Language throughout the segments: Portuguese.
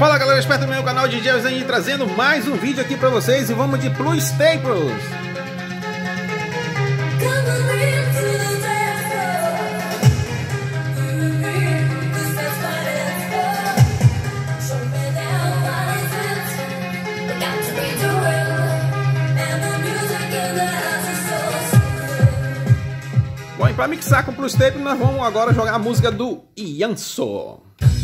Fala galera, esperto no meu canal DJ Eusenio, trazendo mais um vídeo aqui pra vocês. E vamos de Plus Staples. Bom, e pra mixar com Plus Staples, nós vamos agora jogar a música do Ianso.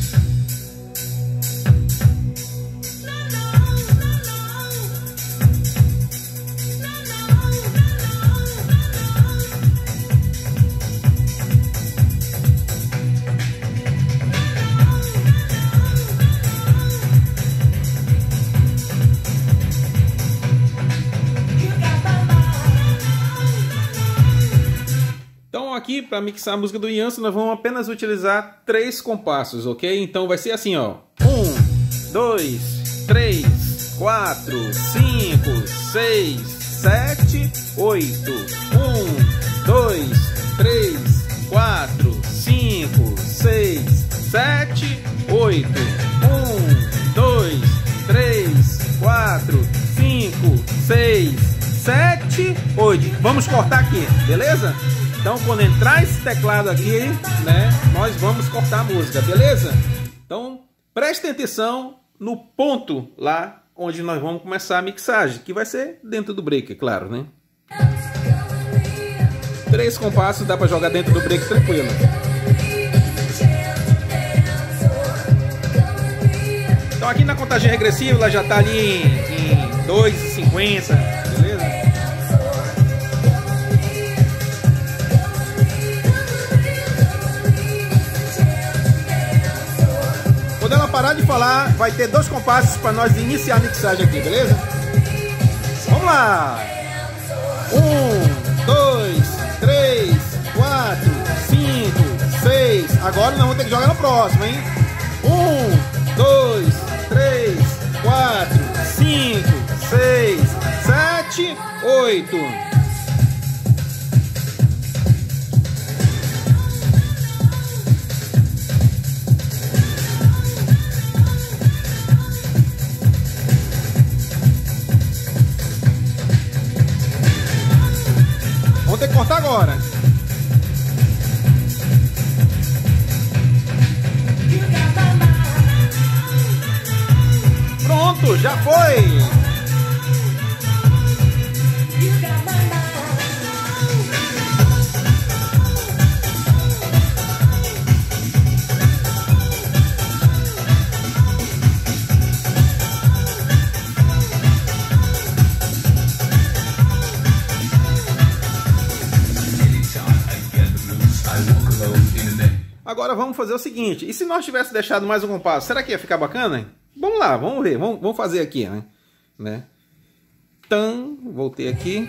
Aqui para mixar a música do Ianso nós vamos apenas utilizar 3 compassos, ok? Então vai ser assim, ó: 1, 2, 3, 4, 5, 6, 7, 8. 1, 2, 3, 4, 5, 6, 7, 8. 1, 2, 3, 4, 5, 6, 7, 8. Vamos cortar aqui, beleza? Então, quando entrar esse teclado aqui, né, nós vamos cortar a música, beleza? Então, prestem atenção no ponto lá onde nós vamos começar a mixagem, que vai ser dentro do break, é claro, né? 3 compassos dá para jogar dentro do break tranquilo. Então, aqui na contagem regressiva, ela já está ali em 2,50, beleza? Quando ela parar de falar, vai ter 2 compassos para nós iniciar a mixagem aqui, beleza? Vamos lá! 1, 2, 3, 4, 5, 6. Agora nós vamos ter que jogar no próximo, hein? 1, 2, 3, 4, 5, 6, 7, 8. Vamos ter que cortar agora. Pronto, já foi. Agora vamos fazer o seguinte: e se nós tivéssemos deixado mais um compasso, será que ia ficar bacana, hein? Vamos lá, vamos ver, vamos fazer aqui, né? Então, voltei aqui.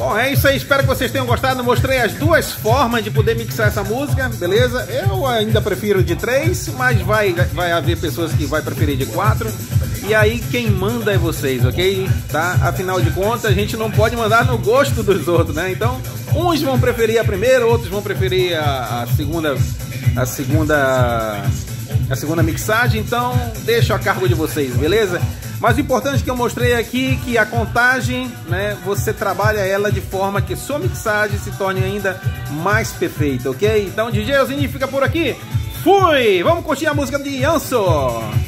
Bom, é isso aí, espero que vocês tenham gostado. Mostrei as duas formas de poder mixar essa música, beleza? Eu ainda prefiro de 3, mas vai haver pessoas que vai preferir de 4. E aí quem manda é vocês, ok? Tá? Afinal de contas, a gente não pode mandar no gosto dos outros, né? Então, uns vão preferir a primeira, outros vão preferir a segunda mixagem, então deixo a cargo de vocês, beleza? Mas o importante que eu mostrei aqui que a contagem, né, você trabalha ela de forma que sua mixagem se torne ainda mais perfeita, ok? Então DJ Elzinho fica por aqui. Fui! Vamos curtir a música de Yanso!